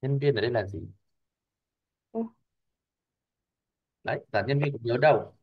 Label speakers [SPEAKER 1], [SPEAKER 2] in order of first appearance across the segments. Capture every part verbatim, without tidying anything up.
[SPEAKER 1] Nhân viên ở đây là gì?
[SPEAKER 2] Ồ,
[SPEAKER 1] Đấy, là nhân viên cũng nhớ đâu.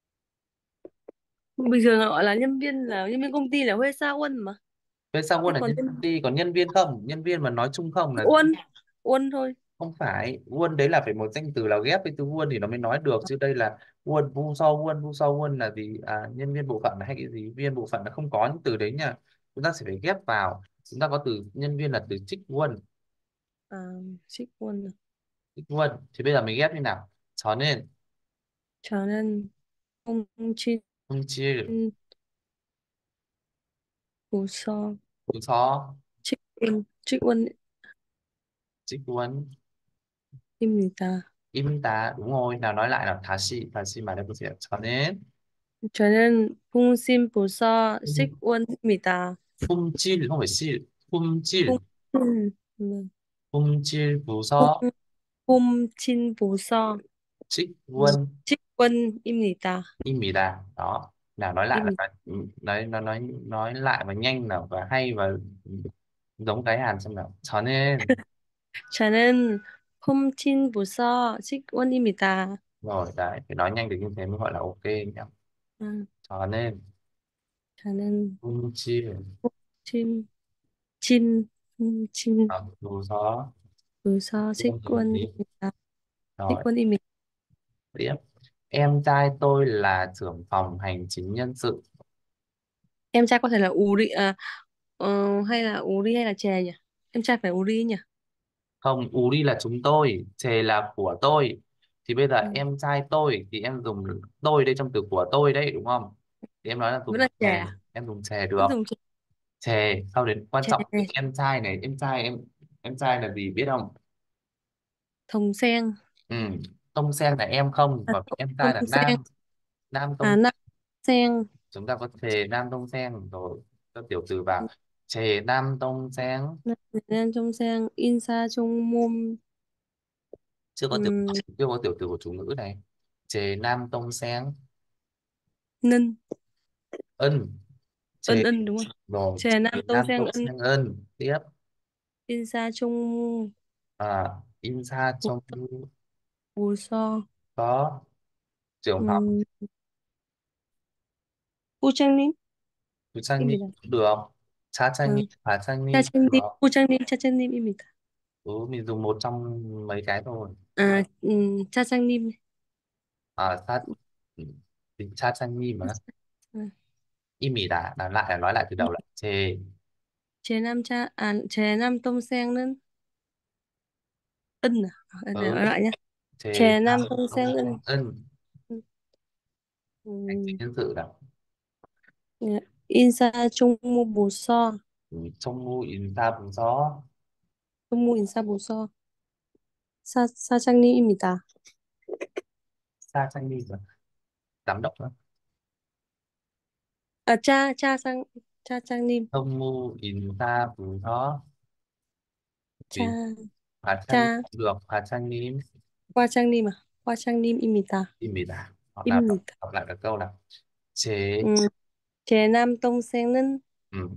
[SPEAKER 2] bình thường gọi là nhân viên là nhân viên công ty là Huê Sa Uân mà.
[SPEAKER 1] Về sau
[SPEAKER 2] Thế
[SPEAKER 1] luôn là
[SPEAKER 2] còn
[SPEAKER 1] nhân công
[SPEAKER 2] nhân
[SPEAKER 1] ty, còn nhân viên không, nhân viên mà nói chung không là
[SPEAKER 2] Uân, Uân thôi.
[SPEAKER 1] không phải. Won đấy là phải một danh từ nào ghép với từ won thì nó mới nói được, chứ đây là won vu so won, vu so won là gì à, nhân viên bộ phận hay cái gì, viên bộ phận nó không có những từ đấy nha. Chúng ta sẽ phải ghép vào. Chúng ta có từ nhân viên là từ trích won.
[SPEAKER 2] À, Trích Uân à.
[SPEAKER 1] Trích won thì bây giờ mình ghép như nào? Cho nên
[SPEAKER 2] Cho nên ông Chin
[SPEAKER 1] không chia
[SPEAKER 2] Bù So
[SPEAKER 1] vu so
[SPEAKER 2] Trích Uân, Trích Uân
[SPEAKER 1] trích won
[SPEAKER 2] 입니다.
[SPEAKER 1] im tá, đúng rồi, nào nói lại nào, 다시 다시 말해보세요. 저는
[SPEAKER 2] 저는 통신부서 식원입니다.
[SPEAKER 1] 품질, không phải 실, 품질,
[SPEAKER 2] 통, 음,
[SPEAKER 1] 품질 부서
[SPEAKER 2] 통, 통신부서
[SPEAKER 1] 직원
[SPEAKER 2] 직원입니다.
[SPEAKER 1] 입니다. Đó, nào nói lại
[SPEAKER 2] 입니다.
[SPEAKER 1] là nói nói nói nói lại và nhanh nào và hay và giống cái Hàn xem nào. 저는
[SPEAKER 2] 저는 통신부서 직원입니다.
[SPEAKER 1] rồi đấy, phải nói nhanh được như thế mới gọi là ok nhỉ.
[SPEAKER 2] 음,
[SPEAKER 1] 저는
[SPEAKER 2] 저는
[SPEAKER 1] 품질
[SPEAKER 2] 진, 진, 진,
[SPEAKER 1] 부서
[SPEAKER 2] 부서
[SPEAKER 1] 직원입니다.
[SPEAKER 2] 직원입니다.
[SPEAKER 1] Rồi
[SPEAKER 2] 직원입니다.
[SPEAKER 1] tiếp, em trai tôi là trưởng phòng hành chính nhân sự.
[SPEAKER 2] Em trai có thể là Uri à, ờ, hay là Uri hay là chè nhỉ? Em trai phải Uri nhỉ?
[SPEAKER 1] Không, Uri là chúng tôi, chề là của tôi. Thì bây giờ
[SPEAKER 2] Ừ.
[SPEAKER 1] em trai tôi thì em dùng tôi đây trong từ của tôi đấy, đúng không? Thì em nói là
[SPEAKER 2] Vẫn
[SPEAKER 1] dùng
[SPEAKER 2] là chè
[SPEAKER 1] chè,
[SPEAKER 2] à?
[SPEAKER 1] em dùng chè được.
[SPEAKER 2] Vẫn dùng chè.
[SPEAKER 1] Chè sau đến quan
[SPEAKER 2] Chè
[SPEAKER 1] trọng từ em trai này, em trai em em trai là gì biết không?
[SPEAKER 2] Thồng sen.
[SPEAKER 1] Ừ. Tông sen là em không,
[SPEAKER 2] À,
[SPEAKER 1] và em trai
[SPEAKER 2] tông
[SPEAKER 1] là
[SPEAKER 2] sen.
[SPEAKER 1] nam. Nam
[SPEAKER 2] À,
[SPEAKER 1] tông,
[SPEAKER 2] nam sen.
[SPEAKER 1] chúng ta có chè nam tông sen rồi các tiểu từ vào. Chè nam tông sen,
[SPEAKER 2] Nam trong sen. In sa trong môn.
[SPEAKER 1] chưa có tiểu,
[SPEAKER 2] Um,
[SPEAKER 1] chưa có tiểu từ của chủ ngữ này. Chè nam tông sen,
[SPEAKER 2] Nân.
[SPEAKER 1] ân,
[SPEAKER 2] Ân
[SPEAKER 1] chè
[SPEAKER 2] ân đúng không?
[SPEAKER 1] rồi,
[SPEAKER 2] Chè nam
[SPEAKER 1] chè
[SPEAKER 2] tông
[SPEAKER 1] nam
[SPEAKER 2] sen
[SPEAKER 1] tông
[SPEAKER 2] ân.
[SPEAKER 1] sen ân tiếp.
[SPEAKER 2] In sa trong
[SPEAKER 1] À, in ra
[SPEAKER 2] bù,
[SPEAKER 1] trong
[SPEAKER 2] bù so.
[SPEAKER 1] có trưởng phòng.
[SPEAKER 2] Um, 부장님?
[SPEAKER 1] 부장님
[SPEAKER 2] 입니다.
[SPEAKER 1] cũng được,
[SPEAKER 2] 아,
[SPEAKER 1] 차장님, 과장님 cũng
[SPEAKER 2] 차장님,
[SPEAKER 1] được.
[SPEAKER 2] 부장님, 차장님입니다.
[SPEAKER 1] Ừ, mình dùng một trong mấy cái thôi.
[SPEAKER 2] 아, 음, 차장님.
[SPEAKER 1] À, sát, ừ, thì 차장님 mà.
[SPEAKER 2] 아,
[SPEAKER 1] 입니다 là lại, là nói lại từ đầu lại chê.
[SPEAKER 2] 제 남자, 아, 제 남동생은 은, 아,
[SPEAKER 1] Ừ,
[SPEAKER 2] nói lại nhé.
[SPEAKER 1] chê
[SPEAKER 2] 제
[SPEAKER 1] nam tông
[SPEAKER 2] 남동생은
[SPEAKER 1] sen ân, hành chính
[SPEAKER 2] 음,
[SPEAKER 1] nhân sự nào.
[SPEAKER 2] 인사정무부서,
[SPEAKER 1] Ừ, trong ngu in ra vùng gió.
[SPEAKER 2] 정무인사부서 사, 사장님입니다.
[SPEAKER 1] 차장님 mà, giám đốc nữa.
[SPEAKER 2] 아, 차, 차상, 차장님,
[SPEAKER 1] Trong ngu in ra vùng gió,
[SPEAKER 2] 차,
[SPEAKER 1] vì 과장님
[SPEAKER 2] 차,
[SPEAKER 1] cũng được, 과장님
[SPEAKER 2] 과장님, 아, 과장님입니다.
[SPEAKER 1] 입니다. Hoặc là
[SPEAKER 2] 입니다.
[SPEAKER 1] đọc lại các câu nào. chế
[SPEAKER 2] 음, 제 남동생은
[SPEAKER 1] ừ,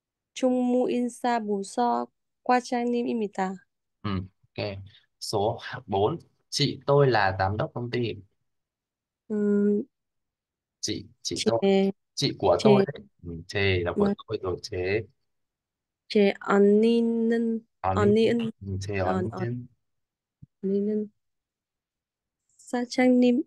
[SPEAKER 2] 정무인사부서 과장님입니다.
[SPEAKER 1] ừ. Ok, số bốn, chị tôi là giám đốc công ty.
[SPEAKER 2] 음,
[SPEAKER 1] chị chị tôi,
[SPEAKER 2] 제,
[SPEAKER 1] chị của tôi
[SPEAKER 2] 제,
[SPEAKER 1] đấy. Ừ, chề là của tôi rồi, chế
[SPEAKER 2] 제 언니는,
[SPEAKER 1] 언니,
[SPEAKER 2] 언니는,
[SPEAKER 1] ừ, chề
[SPEAKER 2] 어,
[SPEAKER 1] 언니,
[SPEAKER 2] 어, 언니는 사장님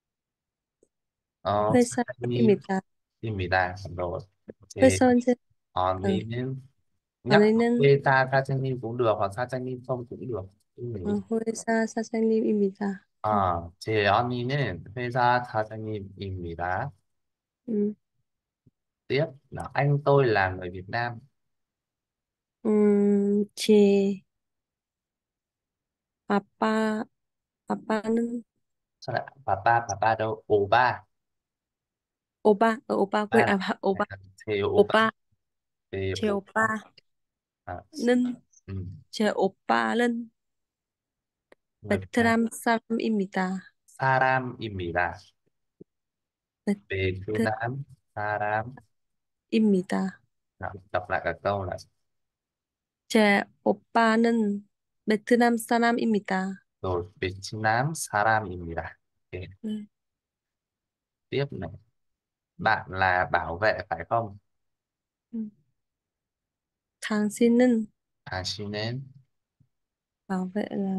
[SPEAKER 1] ờ, 사장님
[SPEAKER 2] 회사입니다.
[SPEAKER 1] 입니다 rồi. chề
[SPEAKER 2] 회사 언제, 어,
[SPEAKER 1] 언니는, nhắc
[SPEAKER 2] 언니는
[SPEAKER 1] tên ta 사장님 cũng được, hoặc 사장님 không cũng được. Ừ.
[SPEAKER 2] 어, 회사 사장님입니다. 음,
[SPEAKER 1] À, 제 언니는 회사 사장님입니다.
[SPEAKER 2] 음,
[SPEAKER 1] Tiếp là anh tôi là người Việt Nam.
[SPEAKER 2] 음, 제 아빠, 아빠는
[SPEAKER 1] Sao lại papa, papa đâu, 오 ba,
[SPEAKER 2] 오빠, 어, 오빠 quên,
[SPEAKER 1] ba
[SPEAKER 2] à,
[SPEAKER 1] này
[SPEAKER 2] 오빠,
[SPEAKER 1] là 제 오 ba,
[SPEAKER 2] 오빠,
[SPEAKER 1] 제
[SPEAKER 2] 제
[SPEAKER 1] 오 ba.
[SPEAKER 2] 오빠는,
[SPEAKER 1] À, ừ.
[SPEAKER 2] 제 오빠는
[SPEAKER 1] Người Việt Nam.
[SPEAKER 2] 베트남 사람입니다.
[SPEAKER 1] 사람입니다. 베트남 사람.
[SPEAKER 2] 베트남입니다.
[SPEAKER 1] Nào, đọc lại cả câu là
[SPEAKER 2] 제 오빠는 베트남 사람입니다.
[SPEAKER 1] Rồi, Vietnam 사람입니다. Ok,
[SPEAKER 2] 네.
[SPEAKER 1] tiếp này. Bạn là bảo vệ phải không?
[SPEAKER 2] 음. 당신은
[SPEAKER 1] 당신은
[SPEAKER 2] bảo vệ là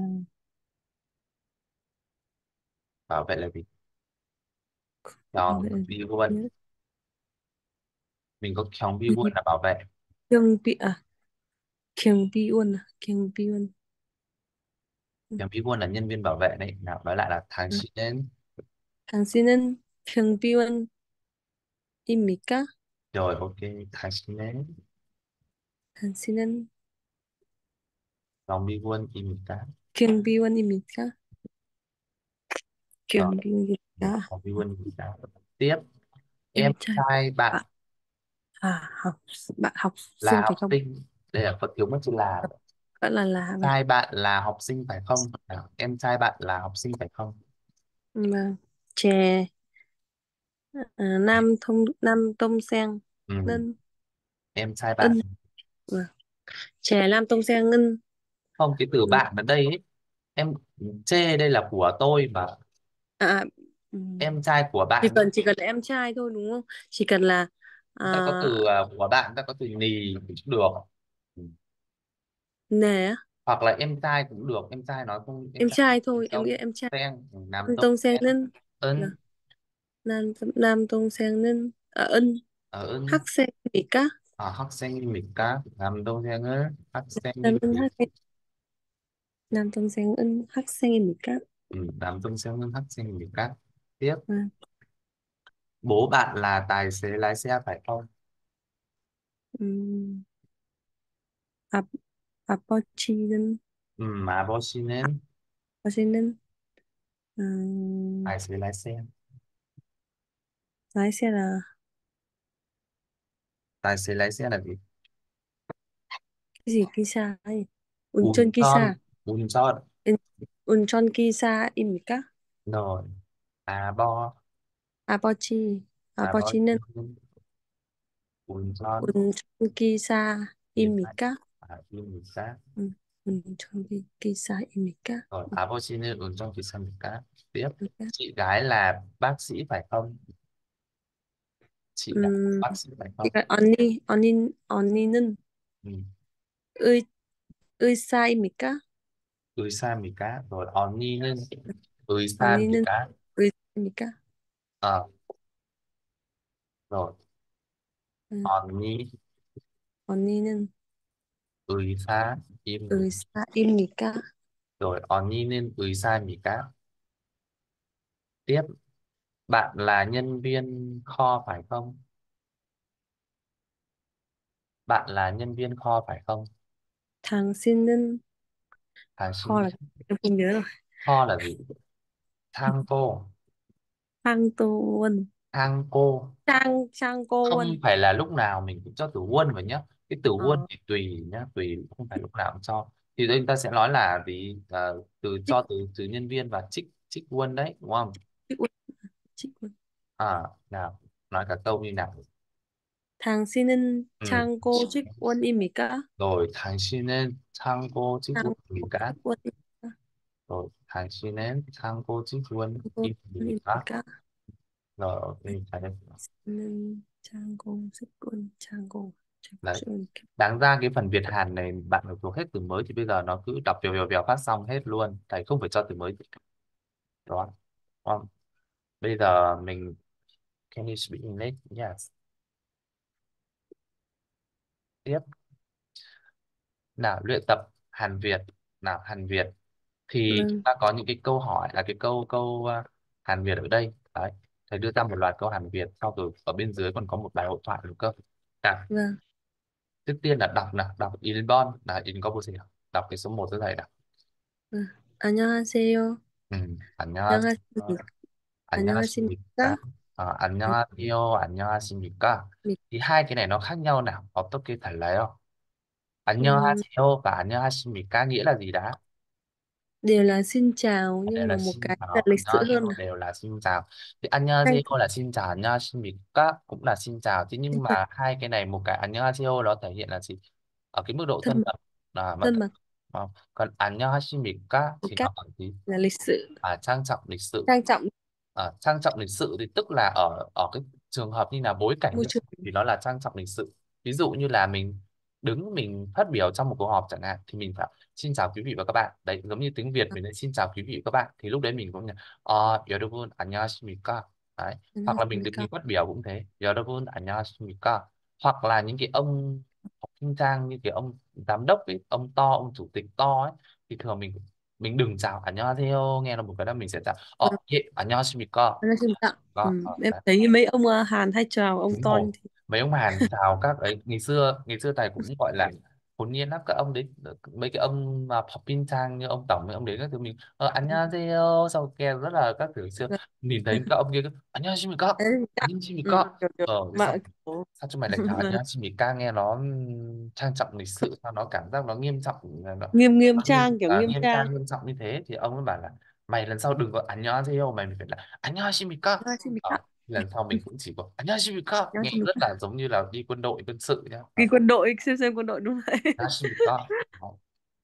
[SPEAKER 1] bảo vệ là gì?
[SPEAKER 2] bảo
[SPEAKER 1] Đó,
[SPEAKER 2] vệ là gì?
[SPEAKER 1] vi quân.
[SPEAKER 2] Nhớ.
[SPEAKER 1] Mình có chống vi
[SPEAKER 2] Ừ,
[SPEAKER 1] quân là bảo vệ.
[SPEAKER 2] 경비 아 경비원 아 경비원. 음.
[SPEAKER 1] Chống vi quân là nhân viên bảo vệ đấy. Nào, nói lại là
[SPEAKER 2] 아,
[SPEAKER 1] 당신은.
[SPEAKER 2] 당신은 경비원입니까?
[SPEAKER 1] Rồi, ok. 당신은
[SPEAKER 2] 당신은
[SPEAKER 1] lòng vi quân 입니까?
[SPEAKER 2] 경비원입니까?
[SPEAKER 1] Rồi,
[SPEAKER 2] 경비원입니까?
[SPEAKER 1] lòng vi quân 입니까? Tiếp, em
[SPEAKER 2] Em trai
[SPEAKER 1] trai bạn
[SPEAKER 2] bạn à học bạn học
[SPEAKER 1] là
[SPEAKER 2] sinh
[SPEAKER 1] học
[SPEAKER 2] phải không?
[SPEAKER 1] sinh. Đây là có thiếu mất chữ là.
[SPEAKER 2] Vẫn là là mà.
[SPEAKER 1] Trai bạn là học sinh phải không? Nào, em trai bạn là học sinh phải không?
[SPEAKER 2] Mà chè à, nam thông nam tông sen
[SPEAKER 1] Ừ.
[SPEAKER 2] ngân
[SPEAKER 1] Em trai bạn.
[SPEAKER 2] ân và chè nam tông sen ngân.
[SPEAKER 1] Không, cái từ
[SPEAKER 2] Ừ.
[SPEAKER 1] bạn ở đây ấy, em chê đây là của tôi mà.
[SPEAKER 2] À, à, ừ.
[SPEAKER 1] Em trai của
[SPEAKER 2] chỉ
[SPEAKER 1] bạn.
[SPEAKER 2] cần chỉ cần là em trai thôi đúng không? Chỉ cần là à,
[SPEAKER 1] Ta có từ à, của bạn, ta có từ nì cũng được. Ừ.
[SPEAKER 2] nè á,
[SPEAKER 1] Hoặc là em trai cũng được, em trai nói không, em
[SPEAKER 2] em
[SPEAKER 1] trai
[SPEAKER 2] trai thôi em nghĩ
[SPEAKER 1] tông
[SPEAKER 2] em trai.
[SPEAKER 1] sen nam
[SPEAKER 2] Nam
[SPEAKER 1] tông
[SPEAKER 2] tông sen
[SPEAKER 1] sen
[SPEAKER 2] ngân là
[SPEAKER 1] ân.
[SPEAKER 2] nam nam tông sen ngân à, ân
[SPEAKER 1] Ở
[SPEAKER 2] hắc
[SPEAKER 1] ân.
[SPEAKER 2] sen gì cả.
[SPEAKER 1] Ở 학생입니까? nam tông sen ơ
[SPEAKER 2] Nam ân
[SPEAKER 1] 학생입니까?
[SPEAKER 2] hắc nam tông sen ân hắc sen입니까?
[SPEAKER 1] Ừ, nam tông sen ơ 학생입니까? Tiếp,
[SPEAKER 2] À,
[SPEAKER 1] bố bạn là tài xế lái xe phải không?
[SPEAKER 2] 음, 아, 아버지는
[SPEAKER 1] Ừ, 아버지는
[SPEAKER 2] 아버지는 음,
[SPEAKER 1] tài xế lái xe.
[SPEAKER 2] lái xe là
[SPEAKER 1] Tài xế lái xe là gì?
[SPEAKER 2] cái gì 기사 ấy. 운전
[SPEAKER 1] 운전,
[SPEAKER 2] 기사
[SPEAKER 1] 운전.
[SPEAKER 2] 운- 운전 기사입니까?
[SPEAKER 1] Rồi, à bo,
[SPEAKER 2] 아버지
[SPEAKER 1] à bo,
[SPEAKER 2] 아버지는
[SPEAKER 1] 운전.
[SPEAKER 2] 운전
[SPEAKER 1] Thì phải
[SPEAKER 2] 기사입니까?
[SPEAKER 1] à, 입니까?
[SPEAKER 2] 음, 운전 기- 기사입니까?
[SPEAKER 1] Rồi, 아버지는 운전기사입니까? Tiếp,
[SPEAKER 2] 입니까?
[SPEAKER 1] chị gái là bác sĩ phải không? Chị gái là
[SPEAKER 2] 음,
[SPEAKER 1] bác sĩ phải không?
[SPEAKER 2] 그러니까 언니 언니 언니는
[SPEAKER 1] Ừ.
[SPEAKER 2] 의 의사입니까?
[SPEAKER 1] 의사입니까? Rồi, 언니는
[SPEAKER 2] 언니는
[SPEAKER 1] 의사입니까?
[SPEAKER 2] 의사입니까?
[SPEAKER 1] Ờ, rồi,
[SPEAKER 2] 음,
[SPEAKER 1] 언니
[SPEAKER 2] 언니는
[SPEAKER 1] 의사입니까?
[SPEAKER 2] 의사입니까?
[SPEAKER 1] Rồi, 언니는 의사입니까? Tiếp, bạn là nhân viên kho phải không? Bạn là nhân viên kho phải không?
[SPEAKER 2] 당신은
[SPEAKER 1] 당신
[SPEAKER 2] kho là em không nhớ rồi.
[SPEAKER 1] kho là gì? Thang cô.
[SPEAKER 2] 황도원
[SPEAKER 1] Thang cô.
[SPEAKER 2] trang
[SPEAKER 1] Không
[SPEAKER 2] trang cô quân.
[SPEAKER 1] phải là lúc nào mình cũng cho từ quân vào nhé. Cái từ quân
[SPEAKER 2] ờ
[SPEAKER 1] thì tùy nhá, tùy, không phải lúc nào cũng cho. Thì đây chúng ta sẽ nói là gì? Ờ, từ
[SPEAKER 2] trích
[SPEAKER 1] cho từ từ nhân viên và trích trích quân đấy, đúng không?
[SPEAKER 2] trích quân trích quân.
[SPEAKER 1] À, nào, nói cả câu đi nào.
[SPEAKER 2] 당신은
[SPEAKER 1] Ừ.
[SPEAKER 2] 창고 직원입니까?
[SPEAKER 1] Rồi, 당신은 창고
[SPEAKER 2] 창고
[SPEAKER 1] 직원입니까?
[SPEAKER 2] 직원입니까?
[SPEAKER 1] rồi 당신은 창고 직원입니까?
[SPEAKER 2] 직원입니까?
[SPEAKER 1] rồi ok, phải đấy.
[SPEAKER 2] 는 창고 직원 창고
[SPEAKER 1] Đấy,
[SPEAKER 2] 직원.
[SPEAKER 1] đáng ra cái phần Việt Hàn này bạn phải thuộc hết từ mới, thì bây giờ nó cứ đọc vèo vèo vèo phát xong hết luôn, thầy không phải cho từ mới đó. Không. Bây giờ mình, can you speak English? Yes. Tiếp, nào luyện tập Hàn Việt. Nào, Hàn Việt thì chúng
[SPEAKER 2] Vâng,
[SPEAKER 1] ta có những cái câu hỏi là cái câu câu uh, Hàn Việt ở đây đấy. Thầy đưa ra một loạt câu Hàn Việt, sau rồi ở bên dưới còn có một bài hội thoại nữa cơ. Nào,
[SPEAKER 2] vâng,
[SPEAKER 1] trước tiên là đọc, nào đọc in bon là in có gì nào, đọc cái số một cho thầy nào.
[SPEAKER 2] vâng. 안녕하세요.
[SPEAKER 1] Ừ. 안녕하세요.
[SPEAKER 2] 안녕하십니까?
[SPEAKER 1] 안녕하십니까?
[SPEAKER 2] 안녕하십니까?
[SPEAKER 1] Ờ, 안녕하세요. 안녕하십니까? Thì hai cái này nó khác nhau nào, 어떻게 달라요?
[SPEAKER 2] 음,
[SPEAKER 1] 안녕하세요 và 안녕하십니까 nghĩa là gì đã?
[SPEAKER 2] đều là xin chào
[SPEAKER 1] Đều
[SPEAKER 2] nhưng mà
[SPEAKER 1] là
[SPEAKER 2] một
[SPEAKER 1] xin
[SPEAKER 2] cái là
[SPEAKER 1] chào.
[SPEAKER 2] lịch sự hơn.
[SPEAKER 1] 안녕하세요 đều là xin chào. Thì
[SPEAKER 2] Thanh
[SPEAKER 1] 안녕하세요 là xin chào, 안녕하십니까 cũng là xin chào. Thế nhưng
[SPEAKER 2] thân mật,
[SPEAKER 1] mà hai cái này, một cái 안녕하세요 nó thể hiện là gì? Ở cái mức độ
[SPEAKER 2] thân
[SPEAKER 1] thân
[SPEAKER 2] mật,
[SPEAKER 1] mật. À, mà
[SPEAKER 2] thân mật.
[SPEAKER 1] Ờ, còn 안녕하십니까
[SPEAKER 2] một
[SPEAKER 1] thì
[SPEAKER 2] cách
[SPEAKER 1] nó ở gì?
[SPEAKER 2] là lịch sự,
[SPEAKER 1] À, trang trọng lịch sự.
[SPEAKER 2] trang trọng,
[SPEAKER 1] À, trang trọng lịch sự thì tức là ở ở cái trường hợp như là bối cảnh
[SPEAKER 2] môi
[SPEAKER 1] như
[SPEAKER 2] trường.
[SPEAKER 1] thì nó là trang trọng lịch sự. Ví dụ như là mình đứng mình phát biểu trong một cuộc họp chẳng hạn thì mình phải xin chào quý vị và các bạn. Đấy, giống như tiếng Việt mình lại xin chào quý vị và các bạn thì lúc đấy mình cũng là ờ 여러분 안녕하십니까. Đấy. Hoặc là mình đứng
[SPEAKER 2] 안녕하십니까.
[SPEAKER 1] mình phát biểu cũng thế. 여러분 안녕하십니까. Hoặc là những cái ông học kinh trang như cái ông giám đốc ấy, ông to, ông chủ tịch to ấy thì thường mình mình đừng chào 안녕하세요 nghe là một cái là mình sẽ chào
[SPEAKER 2] Ừ,
[SPEAKER 1] ờ 예, 안녕하십니까.
[SPEAKER 2] 안녕하십니까.
[SPEAKER 1] Đó,
[SPEAKER 2] Ừ,
[SPEAKER 1] ờ,
[SPEAKER 2] em
[SPEAKER 1] đấy,
[SPEAKER 2] thấy mấy ông ờ, Hàn hay chào ông
[SPEAKER 1] đúng
[SPEAKER 2] to
[SPEAKER 1] rồi.
[SPEAKER 2] như thế.
[SPEAKER 1] Mấy ông Hàn chào các ấy ngày xưa ngày xưa thầy cũng gọi là hồn nhiên lắm các ông đấy, mấy cái ông mà Popin Trang như ông tổng mấy ông đấy các thứ mình ờ 안녕하세요 sau kia rất là các thứ xưa
[SPEAKER 2] Vâng.
[SPEAKER 1] nhìn thấy các ông kia cứ 안녕하십니까
[SPEAKER 2] 안녕하십니까. Ừ,
[SPEAKER 1] 안녕하십니까
[SPEAKER 2] kiểu, kiểu,
[SPEAKER 1] ờ thế
[SPEAKER 2] mà
[SPEAKER 1] sao
[SPEAKER 2] kiểu,
[SPEAKER 1] sao chúng mày lại chào 안녕하십니까 nghe nó ừm, trang trọng lịch sự sao nó cảm giác nó nghiêm trọng nó,
[SPEAKER 2] nghiêm nghiêm
[SPEAKER 1] nó nghiêm
[SPEAKER 2] trang, kiểu
[SPEAKER 1] à,
[SPEAKER 2] nghiêm
[SPEAKER 1] nghiêm
[SPEAKER 2] trang.
[SPEAKER 1] trang nghiêm trọng như thế thì ông ấy bảo là mày lần sau đừng có 안녕하세요 mày phải là 안녕하십니까.
[SPEAKER 2] 안녕하십니까.
[SPEAKER 1] Ờ, lần sau mình cũng chỉ có 안녕하십니까 nghe rất
[SPEAKER 2] 안녕하십니까.
[SPEAKER 1] là giống như là đi quân đội quân sự nhá.
[SPEAKER 2] Đi
[SPEAKER 1] Ờ,
[SPEAKER 2] quân đội, xem xem quân đội đúng vậy.
[SPEAKER 1] 안녕하십니까. Đó.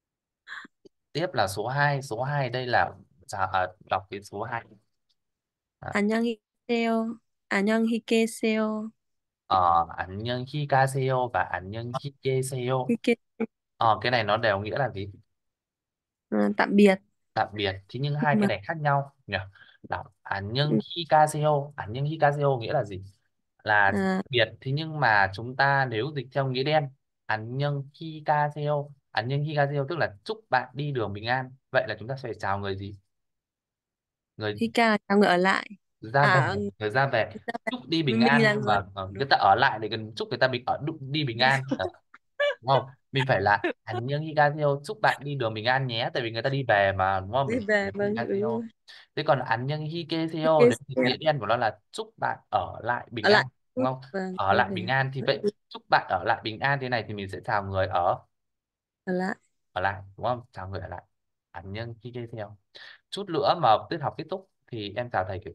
[SPEAKER 1] Tiếp là số hai, số hai đây là à, à, đọc cái số hai. À,
[SPEAKER 2] 안녕히 계세요. 안녕히 계세요.
[SPEAKER 1] ờ, 안녕히 가세요 và 안녕히 계세요.
[SPEAKER 2] Hi ke-
[SPEAKER 1] Ờ, cái này nó đều nghĩa là gì?
[SPEAKER 2] ờ, tạm biệt.
[SPEAKER 1] Tạm biệt. Thế nhưng hai
[SPEAKER 2] Nhưng
[SPEAKER 1] cái
[SPEAKER 2] mà
[SPEAKER 1] này khác nhau nhỉ? Đọc
[SPEAKER 2] ừ,
[SPEAKER 1] 안녕히 가세요, 안녕히 가세요 nghĩa là gì? Là
[SPEAKER 2] à,
[SPEAKER 1] biệt. Thế nhưng mà chúng ta nếu dịch theo nghĩa đen 안녕히 가세요, 안녕히 가세요 tức là chúc bạn đi đường bình an. Vậy là chúng ta sẽ phải chào người gì? Người
[SPEAKER 2] Hika là chào người ở lại.
[SPEAKER 1] ra về,
[SPEAKER 2] À,
[SPEAKER 1] người ra về
[SPEAKER 2] người ta phải-
[SPEAKER 1] chúc đi bình
[SPEAKER 2] mình
[SPEAKER 1] an
[SPEAKER 2] là
[SPEAKER 1] nhưng
[SPEAKER 2] người
[SPEAKER 1] mà ờ,
[SPEAKER 2] đúng,
[SPEAKER 1] người ta ở lại để cần chúc người ta bình ở đu- đi bình an. Ờ, đúng không? Mình phải là 안녕히 가세요 chúc bạn đi đường bình an nhé tại vì người ta đi về mà đúng không?
[SPEAKER 2] đi
[SPEAKER 1] Mình
[SPEAKER 2] về,
[SPEAKER 1] 안녕히
[SPEAKER 2] vâng, đúng
[SPEAKER 1] 가세요.
[SPEAKER 2] rồi.
[SPEAKER 1] Thế còn 안녕히 계세요
[SPEAKER 2] Hike
[SPEAKER 1] đấy thì nghĩa đen của nó là chúc bạn ở lại bình
[SPEAKER 2] ở lại.
[SPEAKER 1] an đúng không?
[SPEAKER 2] Vâng,
[SPEAKER 1] Ở
[SPEAKER 2] đi
[SPEAKER 1] lại
[SPEAKER 2] về.
[SPEAKER 1] bình an thì vậy chúc bạn ở lại bình an thế này thì mình sẽ chào người ở
[SPEAKER 2] Ở lại.
[SPEAKER 1] ở lại đúng không? Chào người ở lại 안녕히 계세요. Chút nữa mà tiết học kết thúc thì em chào thầy kiểu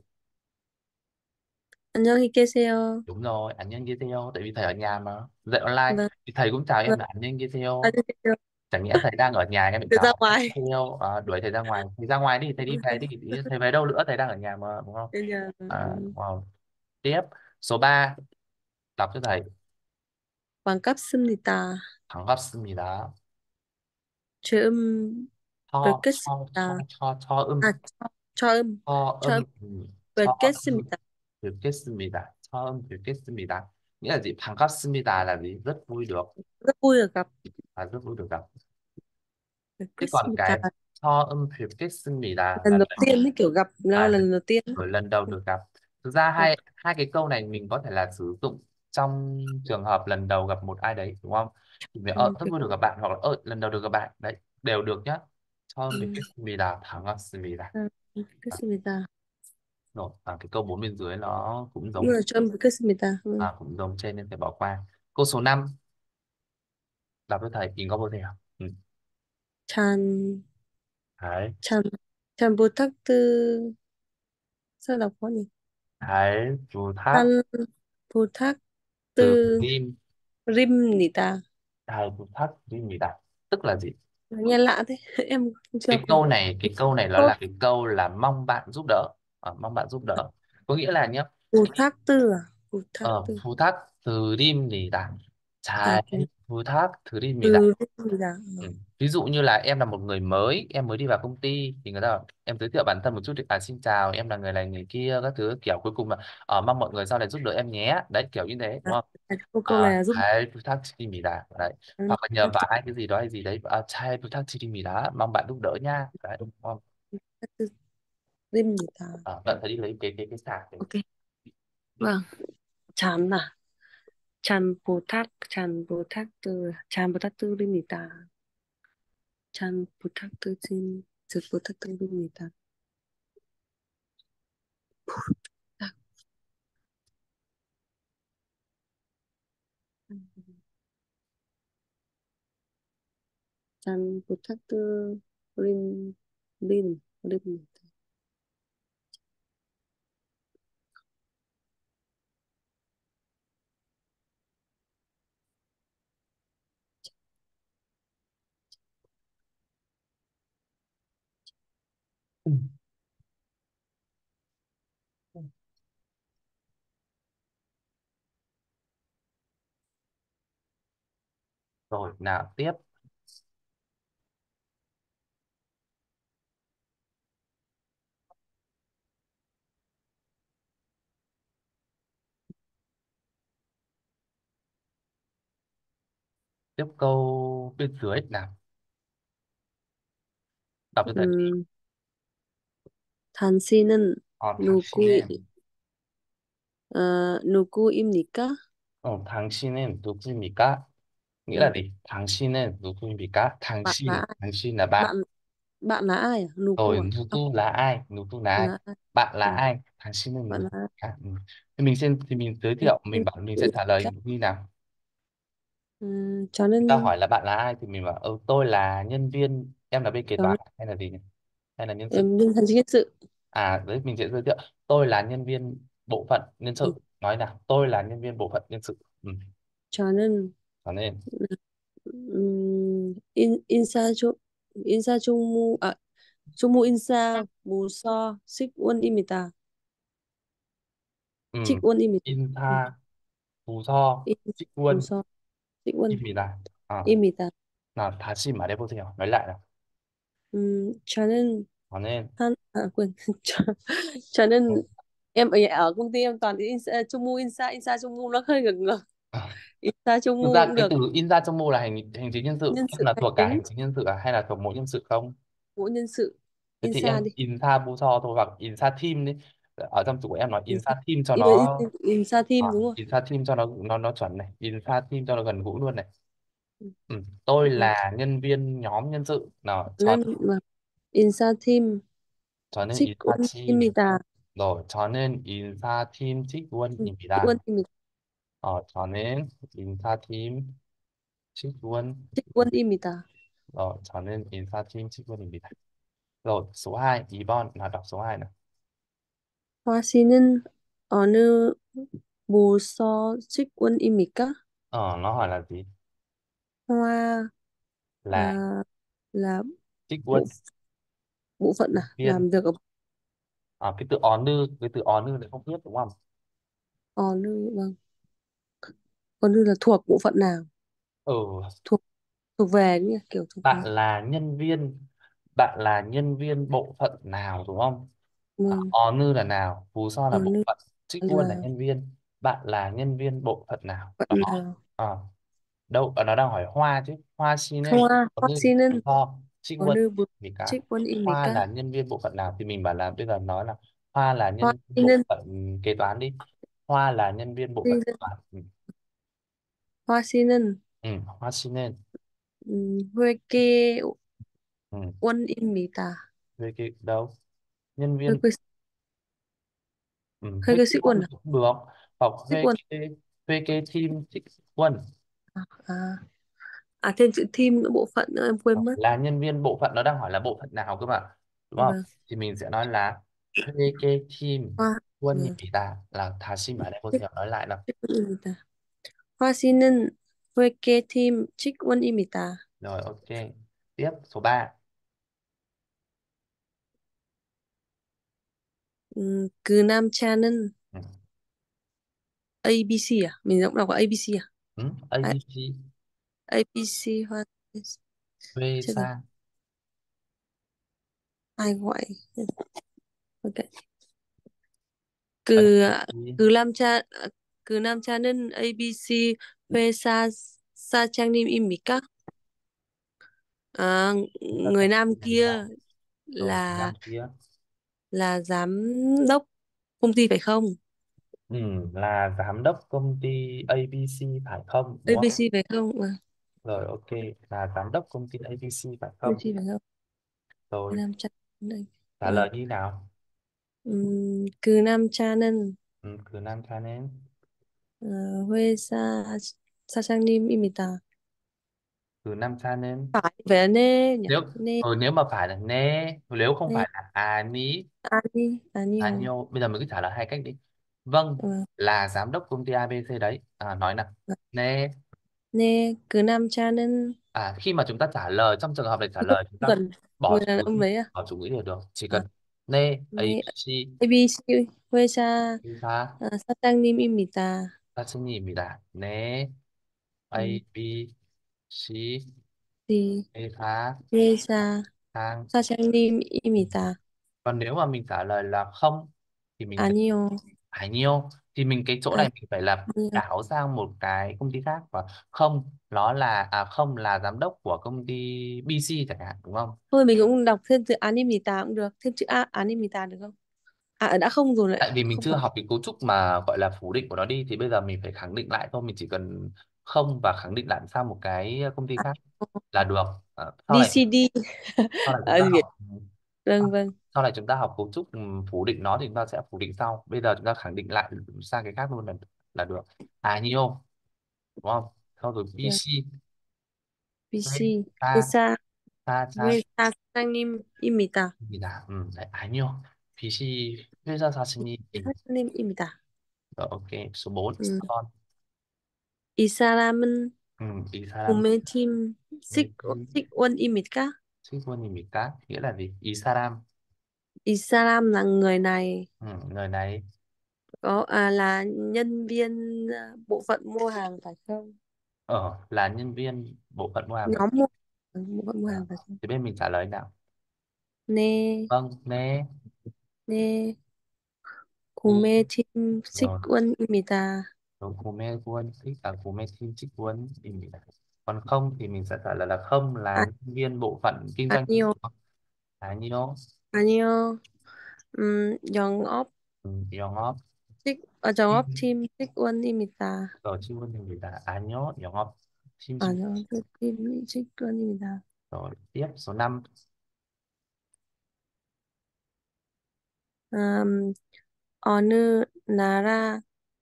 [SPEAKER 2] 안녕히 계세요.
[SPEAKER 1] đúng rồi 안녕히 계세요 tại vì thầy ở nhà mà dạy online
[SPEAKER 2] Vâng,
[SPEAKER 1] thì thầy cũng chào
[SPEAKER 2] vâng.
[SPEAKER 1] em là 안녕히 계세요.
[SPEAKER 2] 안녕히 계세요.
[SPEAKER 1] Chẳng nhẽ thầy đang ở nhà em bị
[SPEAKER 2] Được ra
[SPEAKER 1] chào
[SPEAKER 2] ngoài.
[SPEAKER 1] theo à, đuổi thầy ra ngoài thầy ra ngoài đi thầy đi về đi Ý thầy về đâu nữa thầy đang ở nhà mà đúng không?
[SPEAKER 2] Bây giờ
[SPEAKER 1] À,
[SPEAKER 2] ừ.
[SPEAKER 1] wow. Tiếp số ba đọc cho thầy.
[SPEAKER 2] 반갑습니다.
[SPEAKER 1] 반갑습니다.
[SPEAKER 2] 처음
[SPEAKER 1] cho cho cho
[SPEAKER 2] 뵙겠습니다.
[SPEAKER 1] cho cho
[SPEAKER 2] 아,
[SPEAKER 1] âm
[SPEAKER 2] 처, 처음,
[SPEAKER 1] cho
[SPEAKER 2] 처음
[SPEAKER 1] âm ừ, cho âm
[SPEAKER 2] 뵙겠습니다.
[SPEAKER 1] 뵙겠습니다. cho âm 뵙겠습니다 nghĩa là gì? 반갑습니다 là gì? Rất vui được.
[SPEAKER 2] Rất vui được gặp.
[SPEAKER 1] À, rất vui được gặp. Thế còn
[SPEAKER 2] 뵙겠습니다.
[SPEAKER 1] cái cho âm 뵙겠습니다
[SPEAKER 2] Lần
[SPEAKER 1] là
[SPEAKER 2] đầu tiên mới kiểu gặp nó
[SPEAKER 1] à,
[SPEAKER 2] là lần đầu tiên.
[SPEAKER 1] ở lần đầu được gặp. Thực ra
[SPEAKER 2] Vâng,
[SPEAKER 1] hai hai cái câu này mình có thể là sử dụng trong trường hợp lần đầu gặp một ai đấy đúng không? Thì mình ờ
[SPEAKER 2] ừ,
[SPEAKER 1] rất
[SPEAKER 2] 뵙-
[SPEAKER 1] vui được gặp bạn hoặc là ờ lần đầu được gặp bạn đấy đều được nhá. 처음
[SPEAKER 2] ừ,
[SPEAKER 1] 뵙겠습니다. 반갑습니다.
[SPEAKER 2] à,
[SPEAKER 1] À,
[SPEAKER 2] 뵙겠습니다.
[SPEAKER 1] rồi à, cái câu bốn bên dưới nó cũng
[SPEAKER 2] Cũng
[SPEAKER 1] giống
[SPEAKER 2] là 처음 뵙겠습니다. Ừ.
[SPEAKER 1] à, cũng giống trên nên phải bỏ qua. Câu số năm đọc với thầy nhìn có vô thầy à? Ừ.
[SPEAKER 2] Chan,
[SPEAKER 1] Đấy,
[SPEAKER 2] chan, chan bu탁드, sao đọc khó nhỉ?
[SPEAKER 1] đấy, chú tháp
[SPEAKER 2] Chan
[SPEAKER 1] từ
[SPEAKER 2] bu탁드
[SPEAKER 1] rim,
[SPEAKER 2] rim니다.
[SPEAKER 1] hai chú tháp rim입니다. Tức là gì?
[SPEAKER 2] Nghe lạ thế. Em chưa
[SPEAKER 1] Cái
[SPEAKER 2] học rồi.
[SPEAKER 1] câu này cái câu này nó
[SPEAKER 2] Tốt.
[SPEAKER 1] là cái câu là mong bạn giúp đỡ. Ờ, mong bạn giúp đỡ có nghĩa là nhé
[SPEAKER 2] 부탁드 à?
[SPEAKER 1] ờ,
[SPEAKER 2] 부탁드.
[SPEAKER 1] 부탁 드립니다.
[SPEAKER 2] À,
[SPEAKER 1] 잘
[SPEAKER 2] 부-
[SPEAKER 1] 부탁 드립니다.
[SPEAKER 2] 드립니다.
[SPEAKER 1] Ừ. Ví dụ như là em là một người mới em mới đi vào công ty thì người ta bảo, em giới thiệu bản thân một chút thì à, xin chào em là người này người kia các thứ kiểu cuối cùng là ờ, mong mọi người sau này giúp đỡ em nhé đấy kiểu như thế đúng
[SPEAKER 2] À,
[SPEAKER 1] không?
[SPEAKER 2] câu câu này
[SPEAKER 1] À,
[SPEAKER 2] là giúp
[SPEAKER 1] 잘 부탁드립니다 đấy hoặc là nhờ vả hay cái gì đó hay gì đấy à, 잘 부탁드립니다 mong bạn giúp đỡ nha đấy đúng không?
[SPEAKER 2] 드립니다.
[SPEAKER 1] À, bạn phải đi lấy cái cái cái sạc đấy.
[SPEAKER 2] Ok. Vâng. Chán à? Chan bu탁, chan bu탁드, chan 부탁드립니다. chan 부탁드린, 즉 부탁드립니다. chan 부탁드린, 린, 립니다.
[SPEAKER 1] Ừ. Rồi nào tiếp. Tiếp câu bên dưới nào, đọc cho thật.
[SPEAKER 2] 음, 당신은
[SPEAKER 1] Còn
[SPEAKER 2] 누구,
[SPEAKER 1] 당신은,
[SPEAKER 2] 어, 누구입니까?
[SPEAKER 1] 어, 당신은 누구입니까? Nghĩa là
[SPEAKER 2] 음,
[SPEAKER 1] gì? 당신은 누구입니까?
[SPEAKER 2] bạn là
[SPEAKER 1] 당신,
[SPEAKER 2] ai?
[SPEAKER 1] 당신 là bạn.
[SPEAKER 2] Bạn bạn là ai à? Nuku
[SPEAKER 1] Rồi
[SPEAKER 2] à? À,
[SPEAKER 1] 누구 là ai? 누구 là ai?
[SPEAKER 2] là ai?
[SPEAKER 1] Bạn là
[SPEAKER 2] À,
[SPEAKER 1] ai? 당신은
[SPEAKER 2] bạn là ai?
[SPEAKER 1] 누구입니까? Ừ. Thì mình xem, thì mình giới thiệu, mình bảo mình sẽ trả lời
[SPEAKER 2] 누구입니까?
[SPEAKER 1] như nào.
[SPEAKER 2] 음,
[SPEAKER 1] Người ta
[SPEAKER 2] 저는
[SPEAKER 1] hỏi là bạn là ai thì mình bảo ừ, tôi là nhân viên, em là bên kế
[SPEAKER 2] 저는
[SPEAKER 1] toán hay là gì nhỉ? Hay là nhân sự?
[SPEAKER 2] 음, 민사직 nhân sự.
[SPEAKER 1] À đấy, mình sẽ giới thiệu tôi là nhân viên bộ phận nhân
[SPEAKER 2] 음,
[SPEAKER 1] sự. Nói nào, tôi là nhân viên bộ phận nhân sự. Ừ.
[SPEAKER 2] 저는
[SPEAKER 1] Cho nên
[SPEAKER 2] 음, 인, 인사조 인사종무 아 종무인사무소 직원입니다.
[SPEAKER 1] ừ.
[SPEAKER 2] 직원입니다. 음,
[SPEAKER 1] 인사 부서
[SPEAKER 2] 인사무소
[SPEAKER 1] 직원입니다. 아,
[SPEAKER 2] 직원입니다.
[SPEAKER 1] nào 다시 말해보세요. nói lại nào.
[SPEAKER 2] 음, 저는
[SPEAKER 1] Cho nên
[SPEAKER 2] 한, 아, quên. 저,
[SPEAKER 1] ừ.
[SPEAKER 2] 저는 em ở, ở công ty em toàn insa, Trung Mu Insa Insa Trung Mu nó hơi ngược ngược. Insa Trung
[SPEAKER 1] Thực
[SPEAKER 2] Mu
[SPEAKER 1] ra
[SPEAKER 2] cũng
[SPEAKER 1] cái
[SPEAKER 2] được.
[SPEAKER 1] từ in ra trong mô là hành hành chính nhân sự,
[SPEAKER 2] Nhân
[SPEAKER 1] em
[SPEAKER 2] sự
[SPEAKER 1] là
[SPEAKER 2] hành
[SPEAKER 1] thuộc cả
[SPEAKER 2] chính
[SPEAKER 1] hành chính nhân sự à hay là thuộc mỗi nhân sự không?
[SPEAKER 2] của nhân sự.
[SPEAKER 1] Thế thì
[SPEAKER 2] Insa
[SPEAKER 1] em
[SPEAKER 2] đi.
[SPEAKER 1] in sa bu so thôi, hoặc in sa team đi. Ở trong tủ của em nói in
[SPEAKER 2] Insa,
[SPEAKER 1] sa team cho
[SPEAKER 2] in,
[SPEAKER 1] nó,
[SPEAKER 2] in, Insa
[SPEAKER 1] à,
[SPEAKER 2] team đúng không?
[SPEAKER 1] in sa team cho nó nó nó chuẩn này, in sa team cho nó gần gũi luôn này. Ừ. Tôi
[SPEAKER 2] Ừ.
[SPEAKER 1] là nhân viên nhóm nhân sự nào cho
[SPEAKER 2] 저는 막 인사팀
[SPEAKER 1] cho nên in sa team.
[SPEAKER 2] 직원입니다.
[SPEAKER 1] Rồi cho nên in sa team
[SPEAKER 2] 음,
[SPEAKER 1] 직원입니다.
[SPEAKER 2] 직원입니다.
[SPEAKER 1] Ờ, cho nên in sa team 직원.
[SPEAKER 2] 직원입니다.
[SPEAKER 1] Rồi cho nên in sa team 직원입니다. Rồi số hai, Yvonne là đọc số hai này.
[SPEAKER 2] 화 씨는 어느 부서 직원입니까?
[SPEAKER 1] Ờ, nó hỏi là gì?
[SPEAKER 2] Hoa
[SPEAKER 1] Là
[SPEAKER 2] à, là
[SPEAKER 1] trích quân
[SPEAKER 2] bộ bộ phận à?
[SPEAKER 1] viên.
[SPEAKER 2] Làm việc ở
[SPEAKER 1] À, cái từ on nư, cái từ on nư này không biết đúng không?
[SPEAKER 2] ờ nữ vâng. Còn nữ là thuộc bộ phận nào?
[SPEAKER 1] Ừ,
[SPEAKER 2] Thuộc thuộc về nhỉ? Kiểu thuộc về.
[SPEAKER 1] bạn là nhân viên, bạn là nhân viên bộ phận nào đúng không? À,
[SPEAKER 2] Vâng.
[SPEAKER 1] on nư là nào, phù so là
[SPEAKER 2] Ở
[SPEAKER 1] bộ
[SPEAKER 2] nữ
[SPEAKER 1] phận, trích quân là
[SPEAKER 2] là
[SPEAKER 1] nhân viên. Bạn là nhân viên bộ phận nào
[SPEAKER 2] phận
[SPEAKER 1] đó.
[SPEAKER 2] nào?
[SPEAKER 1] À, đâu ở nó đang hỏi hoa chứ, hoa xin nên
[SPEAKER 2] Hoa
[SPEAKER 1] on
[SPEAKER 2] Hoa
[SPEAKER 1] nư phù
[SPEAKER 2] 씨는
[SPEAKER 1] so trích quân.
[SPEAKER 2] 어느 부
[SPEAKER 1] Vì cả hoa
[SPEAKER 2] 직원입니까?
[SPEAKER 1] là nhân viên bộ phận nào thì mình bảo là bây giờ nói là hoa là
[SPEAKER 2] Hoa
[SPEAKER 1] nhân viên bộ
[SPEAKER 2] 씨는
[SPEAKER 1] phận kế toán đi. Hoa là nhân viên bộ phận kế
[SPEAKER 2] 씨는
[SPEAKER 1] toán. Ừ.
[SPEAKER 2] 화 씨는
[SPEAKER 1] Ừ, hoa xin nên.
[SPEAKER 2] 음, 회계원입니다.
[SPEAKER 1] Ừ. Về cái đâu, nhân viên,
[SPEAKER 2] 회계
[SPEAKER 1] ừ, thuê
[SPEAKER 2] 회계
[SPEAKER 1] cái quân
[SPEAKER 2] 직원 à?
[SPEAKER 1] cũng được, hoặc thuê
[SPEAKER 2] 직원.
[SPEAKER 1] cái thuê cái team trích quân.
[SPEAKER 2] À, à, à thêm chữ team nữa bộ phận nữa em quên mất.
[SPEAKER 1] Là nhân viên bộ phận, nó đang hỏi là bộ phận nào cơ mà, đúng không?
[SPEAKER 2] Vâng.
[SPEAKER 1] Thì mình sẽ nói là thuê cái team
[SPEAKER 2] Hoa
[SPEAKER 1] quân nhị
[SPEAKER 2] vâng.
[SPEAKER 1] ta là thà xin ở đây có thể nói lại là.
[SPEAKER 2] 직원입니다. 화 씨는 회계팀 직원입니다.
[SPEAKER 1] Rồi ok, tiếp số ba.
[SPEAKER 2] 음, 그 남자는
[SPEAKER 1] Ừ.
[SPEAKER 2] a bê xê à? Mình cũng đọc là a bê xê à?
[SPEAKER 1] Ừ.
[SPEAKER 2] À,
[SPEAKER 1] a bê xê.
[SPEAKER 2] a bê xê Hoa
[SPEAKER 1] Thuê
[SPEAKER 2] chết rồi.
[SPEAKER 1] sang.
[SPEAKER 2] Ai gọi? Ok.
[SPEAKER 1] Ở đây
[SPEAKER 2] 그
[SPEAKER 1] thì
[SPEAKER 2] 그 남자 그 남자는 에이비씨 회사 사장님입니까? À,
[SPEAKER 1] là
[SPEAKER 2] người nam
[SPEAKER 1] làm
[SPEAKER 2] kia
[SPEAKER 1] sao. Rồi
[SPEAKER 2] là
[SPEAKER 1] làm kia.
[SPEAKER 2] là giám đốc công ty phải không?
[SPEAKER 1] Ừ, là giám đốc công ty a bê xê phải không đúng không?
[SPEAKER 2] a bê xê phải không? À,
[SPEAKER 1] Rồi ok, là giám đốc công ty a bê xê phải không?
[SPEAKER 2] a bê xê phải không? 그
[SPEAKER 1] Rồi
[SPEAKER 2] 남자는
[SPEAKER 1] trả
[SPEAKER 2] vâng.
[SPEAKER 1] lời như nào?
[SPEAKER 2] 음, 그 남자는
[SPEAKER 1] Ừ, cứ nam cho nên.
[SPEAKER 2] 어, 회사 사장님입니다.
[SPEAKER 1] Cứ nam cho nên.
[SPEAKER 2] phải về nê nhỉ?
[SPEAKER 1] Nếu
[SPEAKER 2] Nê
[SPEAKER 1] ừ, nếu mà phải là nè, nếu không
[SPEAKER 2] nê
[SPEAKER 1] phải là à ní.
[SPEAKER 2] ani
[SPEAKER 1] À
[SPEAKER 2] anio.
[SPEAKER 1] nhiêu, bây giờ mình cứ trả lời hai cách đi. Vâng,
[SPEAKER 2] Vâng.
[SPEAKER 1] là giám đốc công ty a bê xê đấy, à, nói nào.
[SPEAKER 2] Vâng.
[SPEAKER 1] Nè.
[SPEAKER 2] 네, 그 남자는
[SPEAKER 1] À, khi mà chúng ta trả lời, trong trường hợp này trả
[SPEAKER 2] Không
[SPEAKER 1] lời chúng ta
[SPEAKER 2] cần
[SPEAKER 1] bỏ
[SPEAKER 2] người đàn
[SPEAKER 1] chủ
[SPEAKER 2] ông đấy à?
[SPEAKER 1] bỏ chủ nghĩa đều được, chỉ
[SPEAKER 2] À,
[SPEAKER 1] cần ne a
[SPEAKER 2] 네,
[SPEAKER 1] c
[SPEAKER 2] 에이비씨 회사
[SPEAKER 1] 인사
[SPEAKER 2] 아, 사장님입니다.
[SPEAKER 1] 사진입니다. 네,
[SPEAKER 2] 음,
[SPEAKER 1] A B C
[SPEAKER 2] 네,
[SPEAKER 1] 회사
[SPEAKER 2] 회사
[SPEAKER 1] sang.
[SPEAKER 2] 사장님입니다.
[SPEAKER 1] Còn nếu mà mình trả lời là không thì mình sẽ
[SPEAKER 2] 아니요,
[SPEAKER 1] phải nhiêu, thì mình cái chỗ
[SPEAKER 2] 아,
[SPEAKER 1] này mình phải là
[SPEAKER 2] 아니요.
[SPEAKER 1] đảo sang một cái công ty khác, và không nó là à không là giám đốc của công ty bê xê chẳng hạn, đúng không?
[SPEAKER 2] Thôi mình cũng đọc thêm từ 아닙니다 cũng được, thêm chữ A 아닙니다 được không? À đã không rồi lại
[SPEAKER 1] Tại vì mình
[SPEAKER 2] không
[SPEAKER 1] chưa
[SPEAKER 2] phải.
[SPEAKER 1] học cái cấu trúc mà gọi là phủ định của nó đi, thì bây giờ mình phải khẳng định lại thôi, mình chỉ cần không và khẳng định lại sang một cái công ty
[SPEAKER 2] À,
[SPEAKER 1] khác là được. À, sau này
[SPEAKER 2] đê xê đê.
[SPEAKER 1] sau này chúng
[SPEAKER 2] À,
[SPEAKER 1] ta
[SPEAKER 2] gì vậy?
[SPEAKER 1] học
[SPEAKER 2] Vâng vâng.
[SPEAKER 1] sau này chúng ta học cấu trúc, ừm, phủ định nó thì chúng ta sẽ phủ định sau, bây giờ chúng ta khẳng định lại sang cái khác luôn là là được. À nhiêu, đúng không? Sau rồi
[SPEAKER 2] Vâng.
[SPEAKER 1] bê xê
[SPEAKER 2] bê xê
[SPEAKER 1] ta
[SPEAKER 2] 회사
[SPEAKER 1] ta ta
[SPEAKER 2] 회사 사장님입니다.
[SPEAKER 1] 입니다. 음, 네, 아니요. 빚이 회사 사진이 입니다.
[SPEAKER 2] 사장님입니다.
[SPEAKER 1] Rồi, ok. Số bốn
[SPEAKER 2] 음,
[SPEAKER 1] con.
[SPEAKER 2] 이 사람은
[SPEAKER 1] Ừ, 이 사람
[SPEAKER 2] 구매팀 식,
[SPEAKER 1] 음,
[SPEAKER 2] 직원입니까?
[SPEAKER 1] 직원입니까? Nghĩa là gì? 이 사람,
[SPEAKER 2] 이 사람 là người này
[SPEAKER 1] ừ, người này
[SPEAKER 2] có à, là nhân viên à, bộ phận mua hàng phải không?
[SPEAKER 1] ở là nhân viên bộ phận mua hàng vậy.
[SPEAKER 2] Nhóm mua bộ phận mua
[SPEAKER 1] À,
[SPEAKER 2] hàng phải không?
[SPEAKER 1] thì bên mình trả lời nào.
[SPEAKER 2] 네,
[SPEAKER 1] Vâng, nè.
[SPEAKER 2] 네,
[SPEAKER 1] Cú
[SPEAKER 2] 구매팀
[SPEAKER 1] rồi,
[SPEAKER 2] 직원입니다.
[SPEAKER 1] rồi cú mê quân thích là cú mê thiên trích quân thì mình đã- còn không thì mình sẽ trả lời là không là
[SPEAKER 2] 아,
[SPEAKER 1] nhân viên bộ phận kinh doanh.
[SPEAKER 2] 아니요,
[SPEAKER 1] Là nhiêu.
[SPEAKER 2] 아니요. 음, 영업
[SPEAKER 1] Ừ, 영업
[SPEAKER 2] 직, 아, 영업팀 직원입니다.
[SPEAKER 1] rồi 직원입니다. 아니요, 영업 팀
[SPEAKER 2] 아,
[SPEAKER 1] 직원.
[SPEAKER 2] 영업팀 직원입니다.
[SPEAKER 1] Rồi tiếp số năm.
[SPEAKER 2] 음, 어느 나라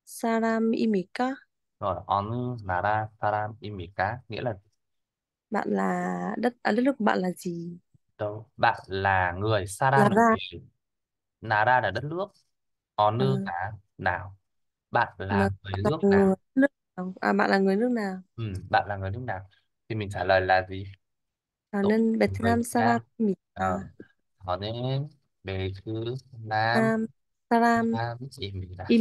[SPEAKER 2] 사람입니까?
[SPEAKER 1] Rồi 어느 나라 사람입니까? Nghĩa là
[SPEAKER 2] Bạn là đất à, đất nước của bạn là gì?
[SPEAKER 1] đâu? Bạn là người, Saram
[SPEAKER 2] Là
[SPEAKER 1] là
[SPEAKER 2] ra.
[SPEAKER 1] người, Nara là đất nước, 어느
[SPEAKER 2] À,
[SPEAKER 1] là nào. Bạn
[SPEAKER 2] là,
[SPEAKER 1] là người
[SPEAKER 2] là
[SPEAKER 1] nước nào?
[SPEAKER 2] người nước nào? À, bạn là người nước nào?
[SPEAKER 1] Ừ, bạn là người nước nào? Thì mình trả lời là gì? Tôi
[SPEAKER 2] 저는
[SPEAKER 1] là người
[SPEAKER 2] 베트남
[SPEAKER 1] Việt Nam.
[SPEAKER 2] 사람입니다.
[SPEAKER 1] Ờ, 저는 베트남
[SPEAKER 2] 베트남 사람입니다.
[SPEAKER 1] 사람입니다.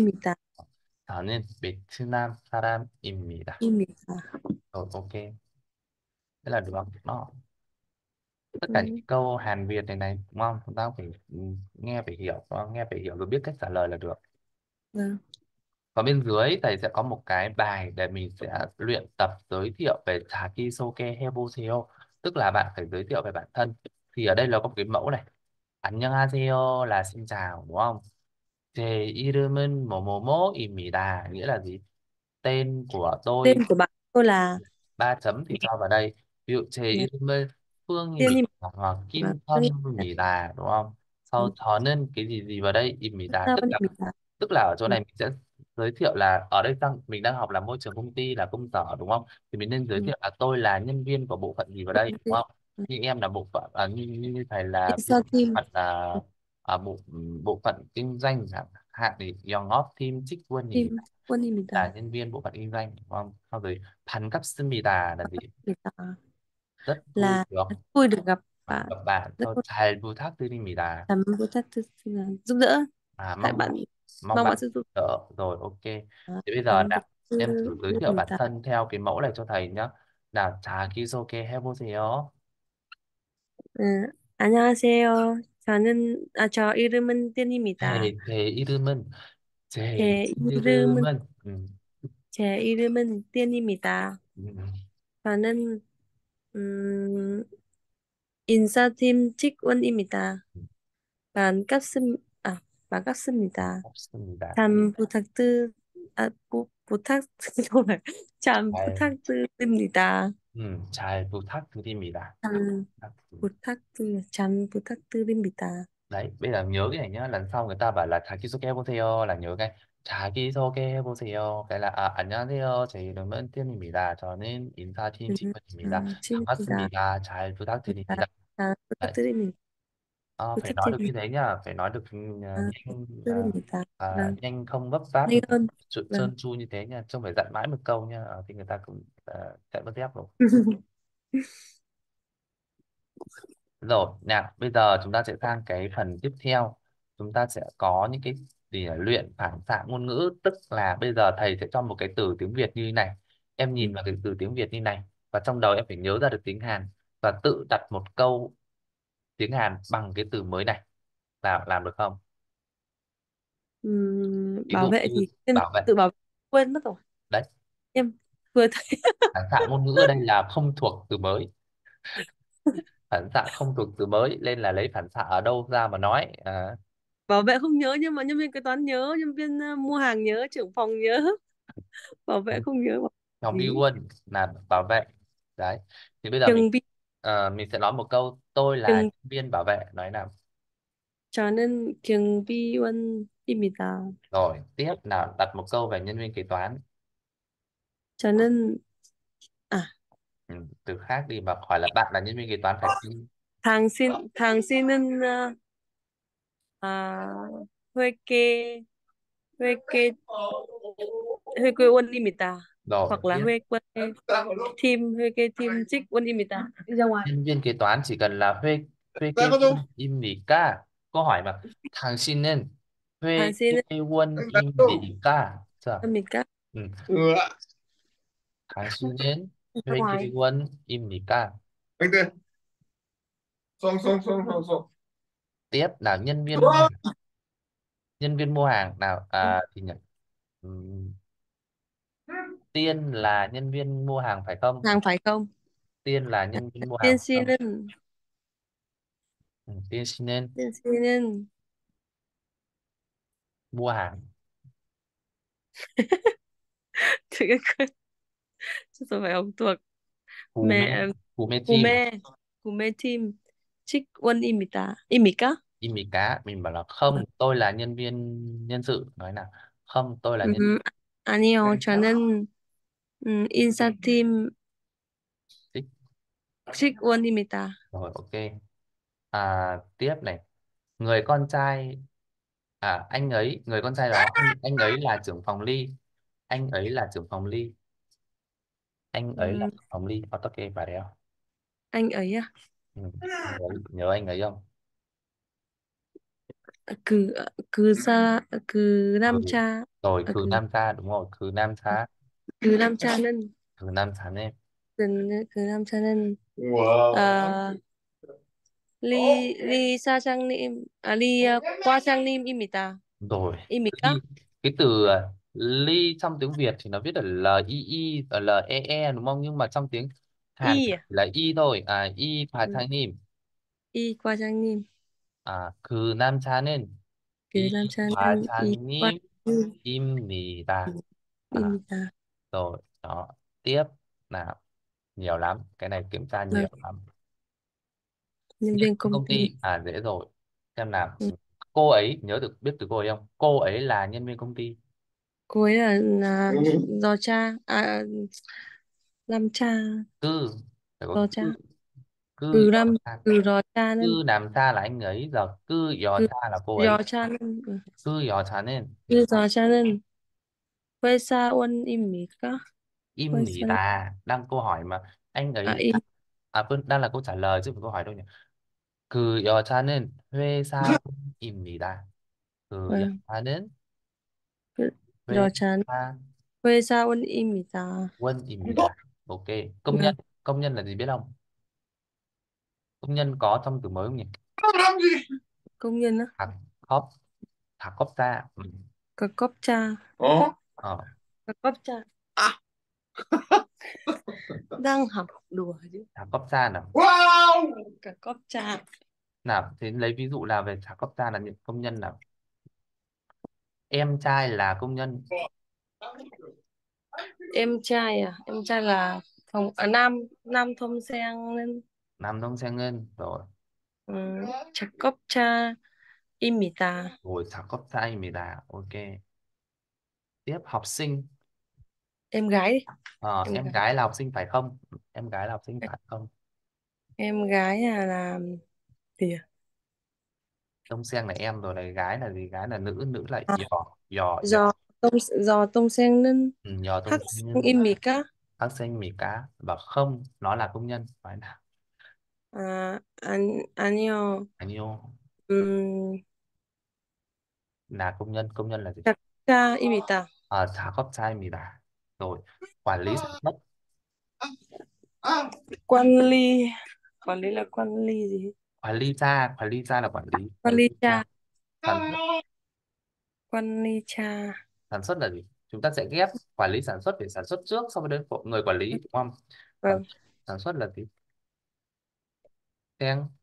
[SPEAKER 1] 저는 베트남 사람입니다.
[SPEAKER 2] 입니다.
[SPEAKER 1] Rồi, ok. Thế là được đó. Tất cả những
[SPEAKER 2] 음,
[SPEAKER 1] câu Hàn Việt này này, đúng không? Chúng ta cũng phải ừ, nghe phải hiểu, đúng không? Nghe phải hiểu rồi biết cách trả lời là được.
[SPEAKER 2] vâng.
[SPEAKER 1] Và bên dưới thầy sẽ có một cái bài để mình sẽ luyện tập giới thiệu về 자기소개 해보세요. Tức là bạn phải giới thiệu về bản thân. Thì ở đây là có một cái mẫu này. 안녕하세요 là xin chào, đúng không? 제 이름은 뭐뭐뭐입니다. Nghĩa là gì? Tên của
[SPEAKER 2] Tên
[SPEAKER 1] tôi,
[SPEAKER 2] của bạn tôi là
[SPEAKER 1] ba chấm thì cho vào đây. Ví dụ 제
[SPEAKER 2] ừ,
[SPEAKER 1] 이름은
[SPEAKER 2] tiên
[SPEAKER 1] phương
[SPEAKER 2] im
[SPEAKER 1] hoặc
[SPEAKER 2] và phương im.
[SPEAKER 1] 김선우입니다, đúng không? Sau
[SPEAKER 2] Ừ,
[SPEAKER 1] 저는 cái gì gì vào đây 입니다,
[SPEAKER 2] sao
[SPEAKER 1] tức
[SPEAKER 2] anh
[SPEAKER 1] là
[SPEAKER 2] im ta?
[SPEAKER 1] tức là ở chỗ
[SPEAKER 2] Ừ,
[SPEAKER 1] này mình sẽ giới thiệu là ở đây đang mình đang học là môi trường công ty là công sở, đúng không? Thì mình nên giới
[SPEAKER 2] ừ,
[SPEAKER 1] thiệu là tôi là nhân viên của bộ phận gì vào đây,
[SPEAKER 2] công ty.
[SPEAKER 1] đúng không?
[SPEAKER 2] Ừ.
[SPEAKER 1] Như em là bộ phận à, như, như như thầy là bộ
[SPEAKER 2] Sao team?
[SPEAKER 1] phận là
[SPEAKER 2] Ừ,
[SPEAKER 1] à, bộ bộ phận kinh doanh chẳng hạn, thì 영업 팀
[SPEAKER 2] team
[SPEAKER 1] 직원입니다
[SPEAKER 2] quân
[SPEAKER 1] là
[SPEAKER 2] imita
[SPEAKER 1] nhân viên bộ phận kinh doanh, đúng không? Sau rồi 반갑습니다 là gì?
[SPEAKER 2] imita
[SPEAKER 1] Rất vui
[SPEAKER 2] là
[SPEAKER 1] được
[SPEAKER 2] rất vui được gặp
[SPEAKER 1] à,
[SPEAKER 2] bạn,
[SPEAKER 1] gặp bạn.
[SPEAKER 2] rất
[SPEAKER 1] Sau
[SPEAKER 2] vui
[SPEAKER 1] 잘 부탁드립니다.
[SPEAKER 2] cảm ơn tất là giúp đỡ.
[SPEAKER 1] À,
[SPEAKER 2] Tại
[SPEAKER 1] mong bạn
[SPEAKER 2] bạn
[SPEAKER 1] mong
[SPEAKER 2] mong bạn
[SPEAKER 1] bạn
[SPEAKER 2] sẽ giúp
[SPEAKER 1] đỡ. Rồi, ok.
[SPEAKER 2] đỡ.
[SPEAKER 1] Thì bây giờ
[SPEAKER 2] Cảm
[SPEAKER 1] nào em thử giới thiệu bản
[SPEAKER 2] ơn.
[SPEAKER 1] thân theo cái mẫu này cho thầy nhá. Nào, 자기소개 해보세요.
[SPEAKER 2] 음, 안녕하세요. 저는, 아, 저 이름은 띨입니다.
[SPEAKER 1] 제, 제 이름은 제
[SPEAKER 2] 제 이름은,
[SPEAKER 1] 이름은 음,
[SPEAKER 2] 제 이름은 띨입니다.
[SPEAKER 1] 음,
[SPEAKER 2] 저는, 음, 인사팀 직원입니다.
[SPEAKER 1] 음,
[SPEAKER 2] 반갑습, 아, 반갑습니다.
[SPEAKER 1] 없습니다.
[SPEAKER 2] 잘 부탁드, 아, 부, 부탁, 정말, 잘
[SPEAKER 1] 잘,
[SPEAKER 2] 부탁드립니다.
[SPEAKER 1] 음, 잘 부탁드립니다.
[SPEAKER 2] 잘
[SPEAKER 1] 부탁드립니다.
[SPEAKER 2] 부탁드, 잘 부탁드립니다.
[SPEAKER 1] Đấy, bây giờ nhớ cái này nhá. Lần sau người ta bảo là 자기소개 해보세요 là nhớ cái 자기소개 해보세요. cái là à, 안녕하세요. 제 이름은 띠입니다. 저는 인사팀
[SPEAKER 2] 음,
[SPEAKER 1] 직원입니다.
[SPEAKER 2] 아, 친구입니다.
[SPEAKER 1] 반갑습니다. 잘 부탁드립니다.
[SPEAKER 2] 잘
[SPEAKER 1] Đấy.
[SPEAKER 2] 부탁드립니다.
[SPEAKER 1] Ờ, phải nói được như
[SPEAKER 2] 부탁드립니다.
[SPEAKER 1] thế nhá. Phải nói được ừ, nhanh à,
[SPEAKER 2] 부탁드립니다.
[SPEAKER 1] à,
[SPEAKER 2] vâng,
[SPEAKER 1] nhanh không vấp váp,
[SPEAKER 2] nhanh hơn.
[SPEAKER 1] tr-
[SPEAKER 2] Vâng.
[SPEAKER 1] trơn tru như thế nha. Chứ không phải dặn mãi một câu nha. Ờ, thì người ta cũng uh, chạy mất dép rồi. Rồi, nào, bây giờ chúng ta sẽ sang cái phần tiếp theo. Chúng ta sẽ có những cái gì là luyện phản xạ ngôn ngữ, tức là bây giờ thầy sẽ cho một cái từ tiếng Việt như thế này. Em nhìn vào cái từ tiếng Việt như này và trong đầu em phải nhớ ra được tiếng Hàn và tự đặt một câu tiếng Hàn bằng cái từ mới này. Làm làm được không?
[SPEAKER 2] Ừm,
[SPEAKER 1] Ví
[SPEAKER 2] bảo
[SPEAKER 1] dụ
[SPEAKER 2] vệ
[SPEAKER 1] như
[SPEAKER 2] thì em
[SPEAKER 1] bảo vệ.
[SPEAKER 2] tự bảo vệ quên mất rồi.
[SPEAKER 1] Đấy,
[SPEAKER 2] Em vừa thấy
[SPEAKER 1] phản xạ ngôn ngữ ở đây là không thuộc từ mới. Phản xạ không thuộc từ mới nên là lấy phản xạ ở đâu ra mà nói. À,
[SPEAKER 2] bảo vệ không nhớ, nhưng mà nhân viên kế toán nhớ, nhân viên ờ, mua hàng nhớ, trưởng phòng nhớ. Bảo vệ không nhớ, bảo
[SPEAKER 1] trong
[SPEAKER 2] lý.
[SPEAKER 1] bi quân là bảo vệ. Đấy, thì bây giờ mình
[SPEAKER 2] Chừng bi,
[SPEAKER 1] ờ, mình sẽ nói một câu tôi là
[SPEAKER 2] chừng
[SPEAKER 1] nhân viên bảo vệ, nói nào.
[SPEAKER 2] 저는 경비원입니다.
[SPEAKER 1] Rồi tiếp nào, đặt một câu về nhân viên kế toán.
[SPEAKER 2] 저는 아
[SPEAKER 1] Ừ, từ khác đi mà hỏi là bạn là nhân viên kế toán phải không?
[SPEAKER 2] 당신 당신은 어, 아 회계 회계 회계원입니다.
[SPEAKER 1] Rồi
[SPEAKER 2] hoặc là
[SPEAKER 1] tiếp,
[SPEAKER 2] 회계 team 회계팀 직원입니다. Đi ra ngoài.
[SPEAKER 1] nhân viên kế toán chỉ cần là thuê thuê kê quân im mỉ ca. Câu hỏi mà thằng xin nên thuê
[SPEAKER 2] 당신은
[SPEAKER 1] kê quân im mỉ ca chưa?
[SPEAKER 2] 입니까?
[SPEAKER 1] Ừ.
[SPEAKER 3] Ừ.
[SPEAKER 1] Thằng xin nên
[SPEAKER 2] ra
[SPEAKER 1] thuê kê
[SPEAKER 2] ngoài.
[SPEAKER 1] quân im mỉ ca.
[SPEAKER 3] Anh tư, xong xong xong xong xong.
[SPEAKER 1] Tiếp là nhân viên mua nhân viên mua hàng nào, à, thì nhận. Ừm, Tiên là nhân viên mua hàng phải không?
[SPEAKER 2] Hàng phải không?
[SPEAKER 1] Tiên là nhân viên mua hàng phải không?
[SPEAKER 2] tiên 씨는
[SPEAKER 1] Ừ, Tiên xin nên
[SPEAKER 2] tiên 씨는
[SPEAKER 1] mua hàng.
[SPEAKER 2] 되게 큰 tôi phải học thuộc.
[SPEAKER 1] Cú mê,
[SPEAKER 2] mẹ
[SPEAKER 1] cú mê chim.
[SPEAKER 2] 구매 구매팀 직원입니다. 입니까?
[SPEAKER 1] Im mì cá, mình bảo là không tôi là nhân viên nhân sự, nói nào. Không tôi là nhân
[SPEAKER 2] 음, 아니요, 저는 음, 인사팀
[SPEAKER 1] viên.
[SPEAKER 2] 직원입니다.
[SPEAKER 1] Rồi ok. À, tiếp này, người con trai, à anh ấy, người con trai đó, anh, anh ấy là trưởng phòng ly. Anh ấy là trưởng phòng ly. Anh ấy là
[SPEAKER 2] 음,
[SPEAKER 1] trưởng phòng ly, 어떻게 말해요?
[SPEAKER 2] anh ấy à?
[SPEAKER 1] Ừ. Anh ấy, nhớ anh ấy không?
[SPEAKER 2] 그, 그 사, 그
[SPEAKER 1] Ừ.
[SPEAKER 2] 남자,
[SPEAKER 1] Rồi
[SPEAKER 2] 아,
[SPEAKER 1] khứ
[SPEAKER 2] 그,
[SPEAKER 1] nam sa, đúng rồi, khứ nam sa.
[SPEAKER 2] 그 남자는,
[SPEAKER 1] Khứ nam sa nên.
[SPEAKER 2] 그, 그 남자는,
[SPEAKER 3] Wow.
[SPEAKER 2] 아, 리, 리 사장님, 아, 리 아, 과장님입니다.
[SPEAKER 1] Rồi
[SPEAKER 2] 입니까?
[SPEAKER 1] ly, cái từ à, ly trong tiếng Việt thì nó viết là L I I ở L E E đúng không, nhưng mà trong tiếng Hàn
[SPEAKER 2] 이,
[SPEAKER 1] chỉ là y thôi. À, y
[SPEAKER 2] 음,
[SPEAKER 1] 과장님.
[SPEAKER 2] 이 과장님,
[SPEAKER 1] À, 그 남자는
[SPEAKER 2] 그
[SPEAKER 1] 이
[SPEAKER 2] 남자는 이
[SPEAKER 1] 과장님입니다. À,
[SPEAKER 2] 과장님입니다.
[SPEAKER 1] rồi đó, tiếp nào, nhiều lắm, cái này kiểm tra
[SPEAKER 2] 네,
[SPEAKER 1] nhiều lắm.
[SPEAKER 2] nhân
[SPEAKER 1] Nhân
[SPEAKER 2] viên
[SPEAKER 1] viên
[SPEAKER 2] công
[SPEAKER 1] công
[SPEAKER 2] ty.
[SPEAKER 1] ty, à dễ rồi. Xem nào,
[SPEAKER 2] Ừ.
[SPEAKER 1] cô ấy nhớ được biết từ cô ấy không, cô ấy là nhân viên công ty.
[SPEAKER 2] Cô ấy là, là do cha, à, làm cha,
[SPEAKER 1] Cứ phải có
[SPEAKER 2] do cha.
[SPEAKER 1] cứ. Cứ
[SPEAKER 2] Cừ
[SPEAKER 1] do
[SPEAKER 2] làm,
[SPEAKER 1] cha.
[SPEAKER 2] cừ do cha nên,
[SPEAKER 1] Cứ làm cha là anh ấy, giờ cứ do
[SPEAKER 2] cừ
[SPEAKER 1] cha là cô ấy.
[SPEAKER 2] do cha nên, ừ.
[SPEAKER 1] Cứ do cha nên.
[SPEAKER 2] cừ do cha nên. 회사원입니까?
[SPEAKER 1] Im nỉ
[SPEAKER 2] 회사,
[SPEAKER 1] tà, đang câu hỏi mà. Anh
[SPEAKER 2] 아,
[SPEAKER 1] ấy,
[SPEAKER 2] 임,
[SPEAKER 1] à vâng, đang là câu trả lời chứ không phải câu hỏi đâu nhỉ. 그 여자는 회사원입니다. 그
[SPEAKER 2] 어,
[SPEAKER 1] 여자는
[SPEAKER 2] 그 여자는 회사원입니다.
[SPEAKER 1] 회사원입니다. Ok. Công
[SPEAKER 2] 네,
[SPEAKER 1] nhân, công nhân là gì biết không? Công nhân có trong từ mới không nhỉ?
[SPEAKER 3] Làm gì?
[SPEAKER 2] công nhân á,
[SPEAKER 1] Thạc khóc, thạc khóc ra. Ừ.
[SPEAKER 2] 가깝자,
[SPEAKER 3] Ồ.
[SPEAKER 1] Ờ,
[SPEAKER 2] 가깝자.
[SPEAKER 3] À.
[SPEAKER 2] Đang học đùa chứ.
[SPEAKER 1] thạc khóc ra nào.
[SPEAKER 3] Wow.
[SPEAKER 2] 가깝자.
[SPEAKER 1] Nào, thế lấy ví dụ là về thạc khóc ra là những công nhân nào. Em trai là công nhân.
[SPEAKER 2] Em trai à? Em trai là phòng à, nam nam thông sang nên
[SPEAKER 1] Nam đông xe ngân. Rồi,
[SPEAKER 2] 음, 작업차입니다.
[SPEAKER 1] rồi thạc khóc ra입니다. Ok. Tiếp học sinh.
[SPEAKER 2] Em gái đi.
[SPEAKER 1] Ờ,
[SPEAKER 2] Em
[SPEAKER 1] em
[SPEAKER 2] gái.
[SPEAKER 1] gái là học sinh phải không? Em gái là học sinh phải không?
[SPEAKER 2] Em gái à là gì à?
[SPEAKER 1] Đông sen là em rồi, là gái là gì? Gái là nữ, nữ là
[SPEAKER 2] À,
[SPEAKER 1] giò, giò, giò.
[SPEAKER 2] do tông do tông sen nên
[SPEAKER 1] Ừ, giò đông
[SPEAKER 2] 학
[SPEAKER 1] sen nhân.
[SPEAKER 2] 생입니까?
[SPEAKER 1] 학생입니까? Và không, nó là công nhân. Phải nào?
[SPEAKER 2] 아, 아니, 아니요.
[SPEAKER 1] 아니요,
[SPEAKER 2] 음,
[SPEAKER 1] là công nhân. Công nhân là gì?
[SPEAKER 2] 작가입니다.
[SPEAKER 1] À, 작업자입니다. Rồi, quản lý sản xuất.
[SPEAKER 2] quản lý, quản lý là quản lý gì?
[SPEAKER 1] Quản lý gia, quản lý gia là quản lý.
[SPEAKER 2] quản
[SPEAKER 1] Quản
[SPEAKER 2] lý
[SPEAKER 1] lý gia.
[SPEAKER 2] cha,
[SPEAKER 1] Sản xuất.
[SPEAKER 2] quản lý cha,
[SPEAKER 1] Sản xuất là gì? Chúng ta sẽ ghép quản lý sản xuất để sản xuất trước sau đến người quản lý, đúng không? Sản,
[SPEAKER 2] vâng,
[SPEAKER 1] sản xuất là gì? Sen,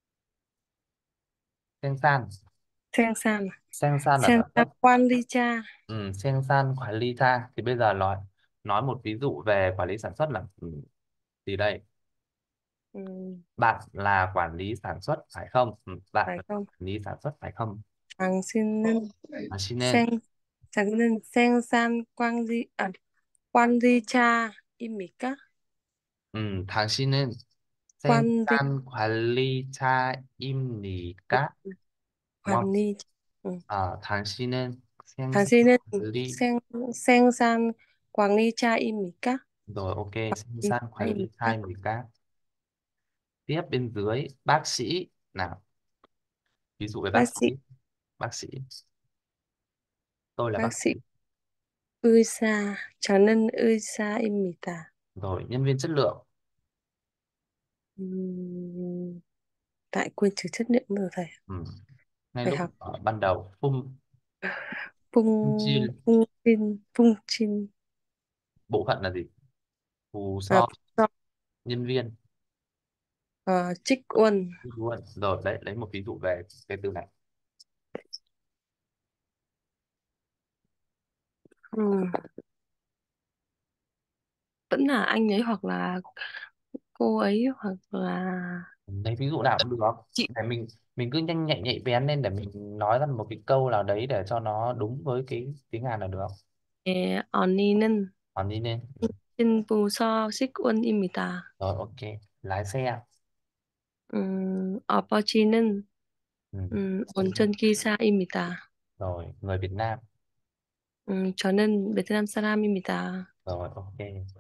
[SPEAKER 1] sen san.
[SPEAKER 2] sang san,
[SPEAKER 1] Sen san là
[SPEAKER 2] sang
[SPEAKER 1] sản xuất.
[SPEAKER 2] san quản lý cha.
[SPEAKER 1] Ừ, sen san quản lý gia. Thì bây giờ nói nói một ví dụ về quản lý sản xuất là ừ, gì đây?
[SPEAKER 2] Ừm,
[SPEAKER 1] Bạn là quản lý sản xuất phải không? Ừ, bạn
[SPEAKER 2] phải
[SPEAKER 1] là
[SPEAKER 2] không?
[SPEAKER 1] quản lý sản xuất phải không?
[SPEAKER 2] 당신은
[SPEAKER 1] À, xin nên.
[SPEAKER 2] 생, 당신은 생산 관리, 아, 관리자입니까?
[SPEAKER 1] Ừ, 당신은
[SPEAKER 2] 관리,
[SPEAKER 1] 생산 관리자입니까? Đúng không?
[SPEAKER 2] 관리, 음.
[SPEAKER 1] À, 당신은 생산
[SPEAKER 2] 당신은
[SPEAKER 1] 관리.
[SPEAKER 2] 생, 생산 관리자입니까?
[SPEAKER 1] Rồi, ok, sinh san quản lý
[SPEAKER 2] 관리자입니까?
[SPEAKER 1] hai mười k. Tiếp bên dưới bác sĩ nào, ví dụ về bác
[SPEAKER 2] bác
[SPEAKER 1] sĩ.
[SPEAKER 2] sĩ,
[SPEAKER 1] Bác sĩ, tôi là bác
[SPEAKER 2] bác sĩ,
[SPEAKER 1] sĩ.
[SPEAKER 2] 의사, 저는 의사입니다.
[SPEAKER 1] Rồi, nhân viên chất lượng.
[SPEAKER 2] Ừm, tại quên chữ chất lượng rồi thầy.
[SPEAKER 1] Ừ. Ngay
[SPEAKER 2] Phải
[SPEAKER 1] lúc
[SPEAKER 2] học
[SPEAKER 1] ở ban đầu phung phung
[SPEAKER 2] phung,
[SPEAKER 1] chiêu.
[SPEAKER 2] phung chin, phung chin,
[SPEAKER 1] Bộ phận là gì? Phù
[SPEAKER 2] à,
[SPEAKER 1] so. Nhân viên.
[SPEAKER 2] uh, trích uân.
[SPEAKER 1] Luôn rồi, đấy lấy một ví dụ về cái từ này.
[SPEAKER 2] Ừm, vẫn là anh ấy hoặc là cô ấy hoặc là
[SPEAKER 1] Lấy ví dụ nào cũng được,
[SPEAKER 2] chị.
[SPEAKER 1] để mình mình cứ nhanh nhạy nhạy bén lên để mình nói ra một cái câu nào đấy để cho nó đúng với cái tiếng Hàn là được.
[SPEAKER 2] 예, 언니는
[SPEAKER 1] Còn đi lên.
[SPEAKER 2] 신부서 식원입니다.
[SPEAKER 1] Rồi, ok, lái xe.
[SPEAKER 2] 음, 아버지는
[SPEAKER 1] Ừ.
[SPEAKER 2] 음, 운전기사입니다.
[SPEAKER 1] Rồi, người Việt Nam.
[SPEAKER 2] 음, 저는 베트남 사람입니다.
[SPEAKER 1] Rồi, ok,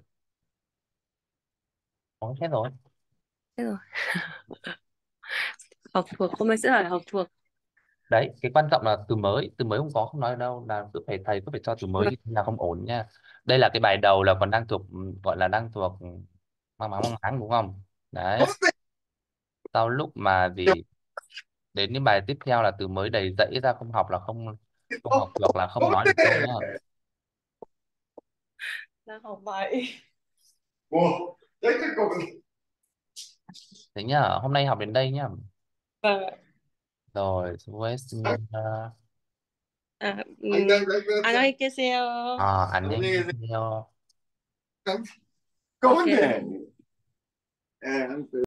[SPEAKER 1] có hết rồi.
[SPEAKER 2] Thế rồi, học thuộc, hôm nay sẽ hỏi học thuộc.
[SPEAKER 1] Đấy, cái quan trọng là từ mới. Từ mới không có, không nói ở đâu, là cứ phải thầy cứ phải cho từ mới
[SPEAKER 2] Vâng.
[SPEAKER 1] thì là không ổn nha. Đây là cái bài đầu là còn đang thuộc, gọi là đang thuộc mang máng mang máng đúng không? Đấy, sau lúc mà gì đến những bài tiếp theo là từ mới đầy dẫy ra, không học là không không học được, là không nói được đâu nhá.
[SPEAKER 2] Đang học bài.
[SPEAKER 3] 뭐, 땡길 거면,
[SPEAKER 1] Thế nhá, hôm nay học đến đây nhá.
[SPEAKER 2] Vâng ạ.
[SPEAKER 1] Rồi, 수고했습니다.
[SPEAKER 2] À,
[SPEAKER 3] anh
[SPEAKER 2] 음,
[SPEAKER 3] đang, đang, đang, đang,
[SPEAKER 2] 안녕히 계세요.
[SPEAKER 1] 아, 안녕히
[SPEAKER 3] 안녕히
[SPEAKER 1] 계세요.
[SPEAKER 3] 계세요.
[SPEAKER 2] Ok.
[SPEAKER 3] có vấn đề. À,